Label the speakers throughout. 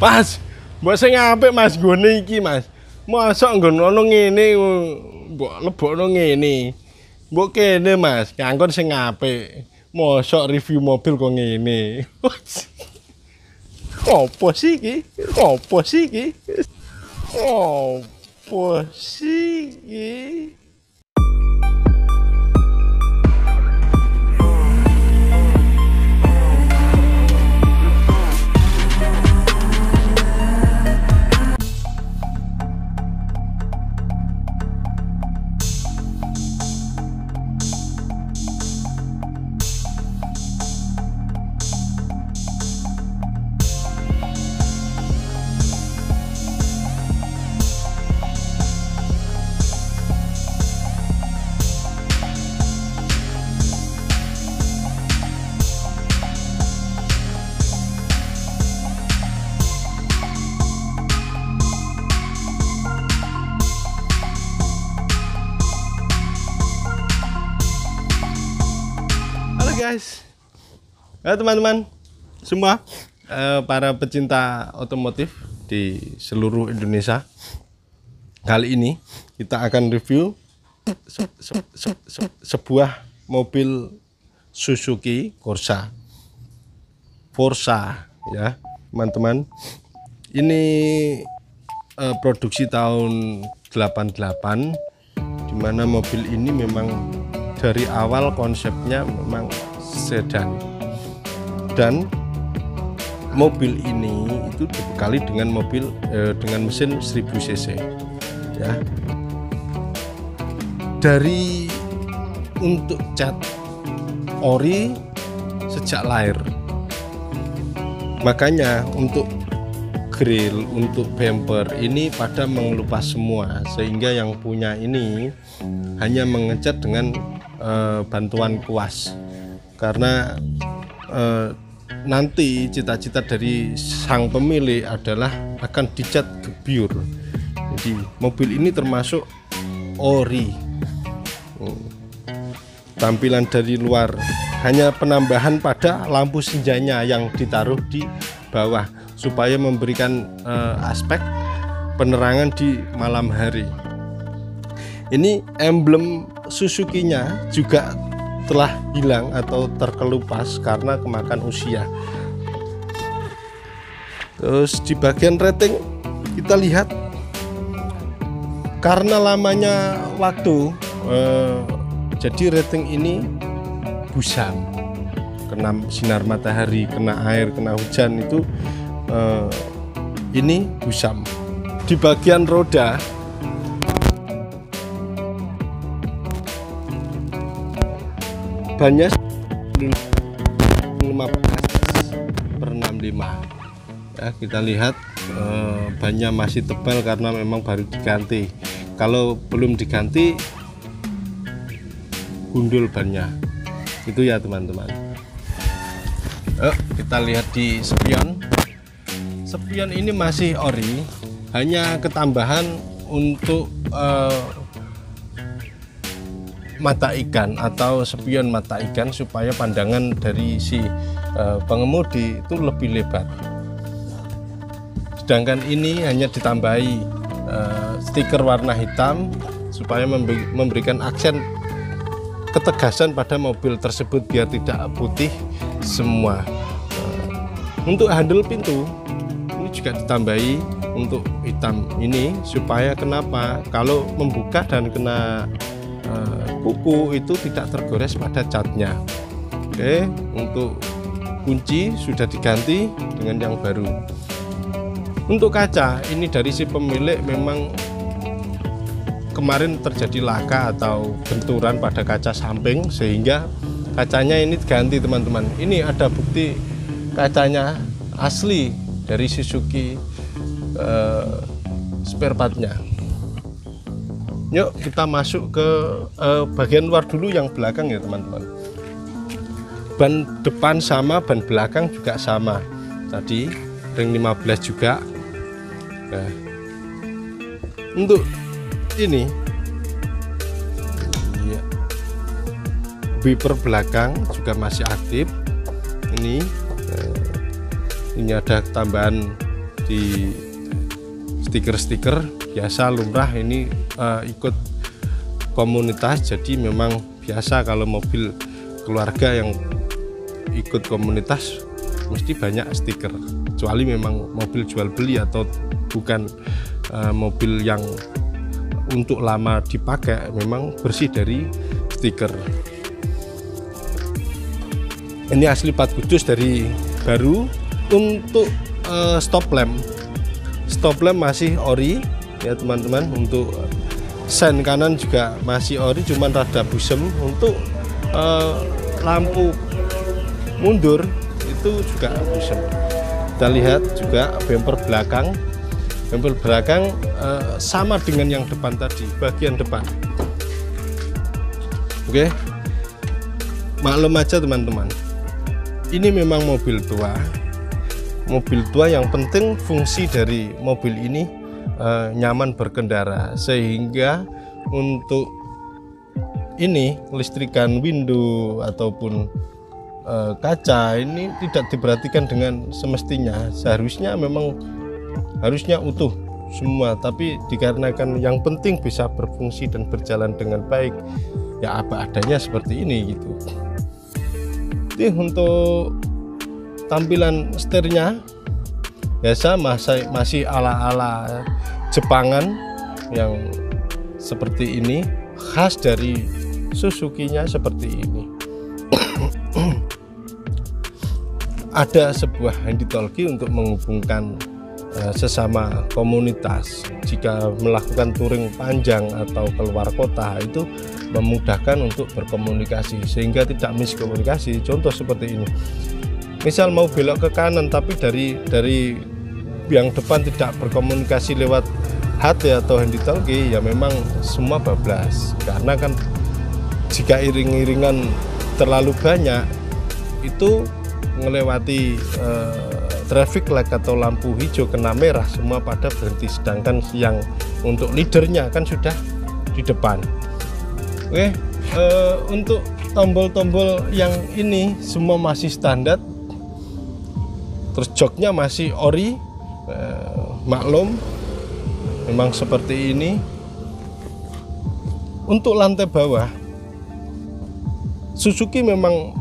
Speaker 1: Mas, mbok sing apik Mas nggone iki Mas. Mosok nggon ono ngene mbok lebokno ngene. Mbok kene Mas, ngangkon sing apik. Mosok review mobil kok ngene. Opo sih iki? Opo sih iki? Opo sih iki? Guys, ya teman-teman semua, para pecinta otomotif di seluruh Indonesia, kali ini kita akan review sebuah mobil Suzuki Forza ya teman-teman. Ini produksi tahun 88, dimana mobil ini memang dari awal konsepnya memang sedan, dan mobil ini itu dibekali dengan dengan mesin 1000 cc ya. Dari untuk cat ori sejak lahir, makanya untuk grill, untuk bumper ini pada mengelupas semua, sehingga yang punya ini hanya mengecat dengan bantuan kuas, karena nanti cita-cita dari sang pemilik adalah akan dicat gebyur. Jadi mobil ini termasuk ori. Tampilan dari luar hanya penambahan pada lampu senjanya yang ditaruh di bawah supaya memberikan aspek penerangan di malam hari. Ini emblem Suzuki-nya juga telah hilang atau terkelupas karena kemakan usia. Terus di bagian rating kita lihat, karena lamanya waktu, jadi rating ini busam, kena sinar matahari, kena air, kena hujan, itu ini busam. Di bagian roda bannya 15/65 ya. Kita lihat bannya masih tebal karena memang baru diganti. Kalau belum diganti gundul bannya itu ya teman-teman. Kita lihat di spion. Spion ini masih ori, hanya ketambahan untuk mata ikan atau spion mata ikan supaya pandangan dari si pengemudi itu lebih lebar. Sedangkan ini hanya ditambahi stiker warna hitam supaya memberikan aksen ketegasan pada mobil tersebut biar tidak putih semua. Untuk handle pintu ini juga ditambahi untuk hitam ini supaya kenapa kalau membuka dan kena kuku itu tidak tergores pada catnya. Oke, untuk kunci sudah diganti dengan yang baru. Untuk kaca ini dari si pemilik memang kemarin terjadi laka atau benturan pada kaca samping sehingga kacanya ini diganti teman-teman. Ini ada bukti kacanya asli dari Suzuki spare partnya. Yuk kita masuk ke bagian luar dulu, yang belakang ya teman-teman. Ban depan sama, ban belakang juga sama. Tadi ring 15 juga. Nah, untuk ini ya, wiper belakang juga masih aktif. Ini ada tambahan di di stiker-stiker biasa lumrah ini ikut komunitas, jadi memang biasa kalau mobil keluarga yang ikut komunitas mesti banyak stiker, kecuali memang mobil jual beli atau bukan mobil yang untuk lama dipakai, memang bersih dari stiker. Ini asli plat kudus dari baru. Untuk stop lamp masih ori ya teman-teman. Untuk sen kanan juga masih ori, cuman rada busem. Untuk lampu mundur itu juga busem. Kita lihat juga bumper belakang sama dengan yang depan tadi, bagian depan. Oke, maklum aja teman-teman, ini memang mobil tua yang penting fungsi dari mobil ini nyaman berkendara, sehingga untuk ini listrikan window ataupun kaca ini tidak diperhatikan dengan semestinya. Harusnya utuh semua, tapi dikarenakan yang penting bisa berfungsi dan berjalan dengan baik, ya apa adanya seperti ini gitu. Jadi untuk tampilan setirnya biasa masih ala-ala Jepangan yang seperti ini, khas dari Suzuki-nya seperti ini. Ada sebuah handy-talkie untuk menghubungkan sesama komunitas. Jika melakukan touring panjang atau keluar kota, itu memudahkan untuk berkomunikasi sehingga tidak miskomunikasi. Contoh seperti ini, misal mau belok ke kanan tapi dari yang depan tidak berkomunikasi lewat HT atau handy-talkie, ya memang semua bablas. Karena kan jika iring-iringan terlalu banyak, itu melewati traffic light atau lampu hijau kena merah, semua pada berhenti, sedangkan yang untuk leadernya kan sudah di depan. Oke, untuk tombol-tombol yang ini semua masih standar, terus joknya masih ori, maklum memang seperti ini. Untuk lantai bawah, Suzuki memang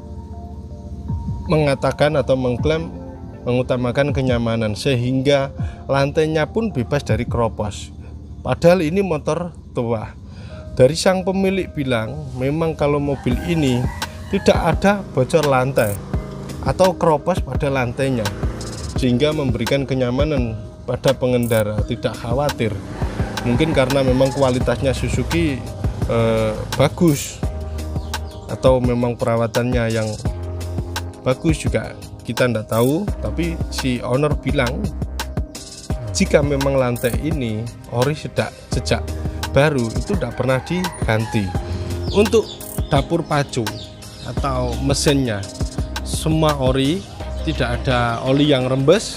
Speaker 1: mengatakan atau mengklaim mengutamakan kenyamanan, sehingga lantainya pun bebas dari keropos. Padahal ini motor tua. Dari sang pemilik bilang memang kalau mobil ini tidak ada bocor lantai atau keropos pada lantainya, sehingga memberikan kenyamanan pada pengendara, tidak khawatir. Mungkin karena memang kualitasnya Suzuki bagus, atau memang perawatannya yang bagus juga, kita tidak tahu. Tapi si owner bilang jika memang lantai ini ori sejak baru, itu tidak pernah diganti. Untuk dapur pacu atau mesinnya semua ori, tidak ada oli yang rembes,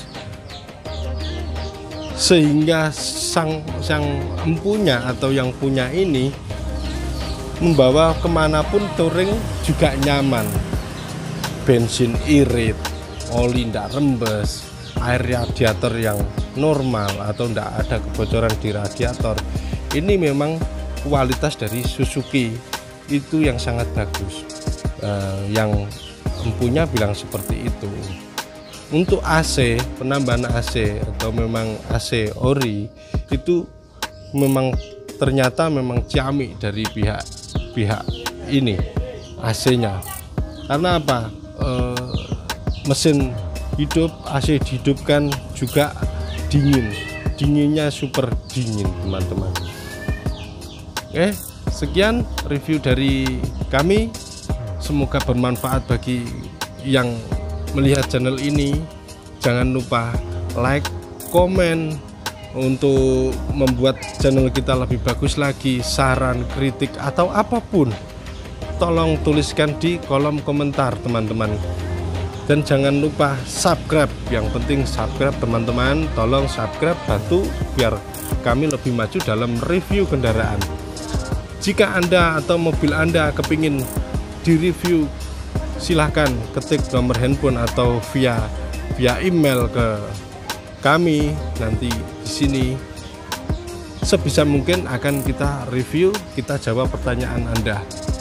Speaker 1: sehingga sang empunya atau yang punya ini membawa kemanapun touring juga nyaman. Bensin irit, oli tidak rembes, air radiator yang normal atau tidak ada kebocoran di radiator. Ini memang kualitas dari Suzuki itu yang sangat bagus. Yang empunya bilang seperti itu. Untuk AC, penambahan AC atau memang AC ori itu memang ternyata memang ciamik dari pihak ini AC-nya. Karena apa? Mesin hidup, AC dihidupkan juga dinginnya super dingin teman-teman. Oke, sekian review dari kami, semoga bermanfaat bagi yang melihat channel ini. Jangan lupa like, komen untuk membuat channel kita lebih bagus lagi. Saran, kritik atau apapun, tolong tuliskan di kolom komentar teman-teman. Dan jangan lupa subscribe, yang penting subscribe teman-teman, tolong subscribe, bantu biar kami lebih maju dalam review kendaraan. Jika Anda atau mobil Anda kepingin direview, silahkan ketik nomor handphone atau via email ke kami nanti di sini sebisa mungkin akan kita review, kita jawab pertanyaan Anda.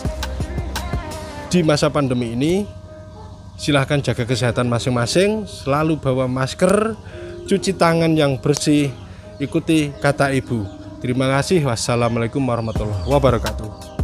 Speaker 1: Di masa pandemi ini, silahkan jaga kesehatan masing-masing, selalu bawa masker, cuci tangan yang bersih, ikuti kata ibu. Terima kasih. Wassalamualaikum warahmatullahi wabarakatuh.